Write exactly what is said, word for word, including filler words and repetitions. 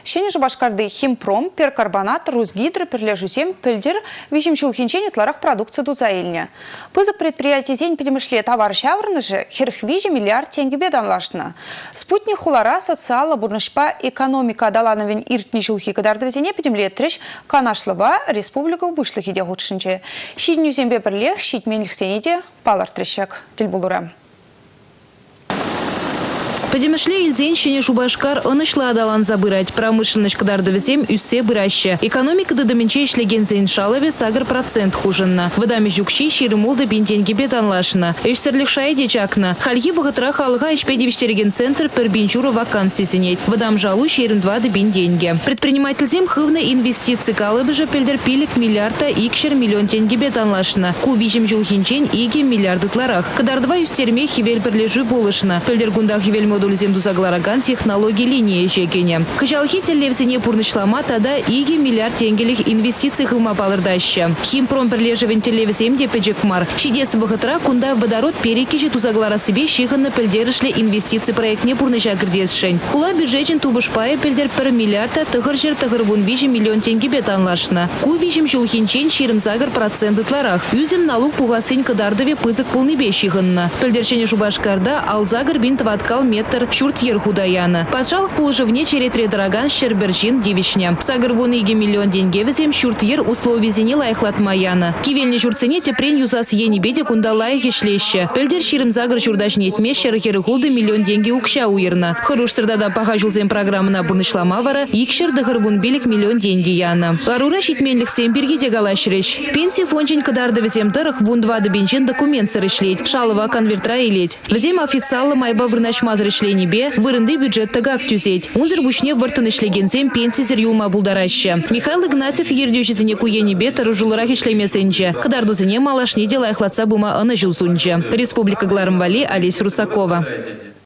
Шене же башкарды химпром, перкарбонат, русгидро, перлежусем, пельдер, вещимчул хинчене тларах продукцию дузаильня. Пызык предприятий зень перемышле товар шаврны же херхвижи миллиард тенге беданлашна. Спутник хулара социала бурнышпа экономика далановень иртничулхи кадардовезене педемле трещ канашлова республика убышлых иде гудшинче. Щидню зембе перлех, щидменлих сенеде, палар трещак. Тельбулура. Подемышле илзенщине Шубашкар ынышла адалан забырать. Промышленность кадардовезем үссе быраща. Экономика дадаминче ишлеген зеншалове сагр процент хужинна. Выдами жукши ширимулда бинтенги бетанлашна. Эшсерлих шайде чакна. Хальги вагатра халга ишпедевиштереген центр пербинчура вакансии зенеть. Выдам жалу шерим два дебин деньги. Предприниматель зем хывны инвестиции калыбыжа пельдерпилик миллиарда икшер миллион тенги бетанлашна. Кувижим жулхинчен иги миллиарды тларах. Кадардва юстерме хивель перлежу булышна. Пельдергундах хивель модуль земду заглараган технологии линии жекене. Кыжалхитель левзине пурнышлама тада иги миллиард тенгелих инвестиций хыма балырдаща. Химпром перлежевен телевземде педжекмар. Шидес вахатра кунда водород перекижи тузаглара себе шиханна пельдерышле инвестиции проектне пурныша грдесшень. Хула бюджетен тубышпая пельдер пер миллиарда тыгыржер тыгырвун вижи миллион тенге бетанлашна. Ку вижим шулхинчен ширим загар проценты тларах. Юзем налог пугасынь кадардове пызык полныбе шиханна. Пельдершене Шубашкарда алзагар бин тваткал метр шурт ерхудаяна. Пожалуй, положивне черетре дороган щербержин девичня. Сагар вон иги миллион деньги везем шурт ер условий зени лайхлат маяна. Кивельне шурцене тепрень юзас ени беде кунда лайхи шлеще. Пельдер ширим загар шурдашнет мещер ерхуды миллион деньги укша уерна. Хорош сырдада пахажулзем программа на бурнышламавара икшер дыгыр вон билик миллион деньги яна. Ларура щитменлих семберги дегалашрещ. Пенсии фончень кадарда везем дырых вон два дебенчен документ сырышлеть. Шалова конвертра илеть. Везем официалы майба вырначмазрыш небе вырынды бюджет тагак тюзеть. Унзер бушне вартаны шлегензем пенсии зерюлма булдараща. Михаил Игнатьев ердющизине куе небе таружуларахи шлемесенче. Кадардузине малашни делайхлаца бума ана жилсунче. Республика Глармвали, Олесь Русакова.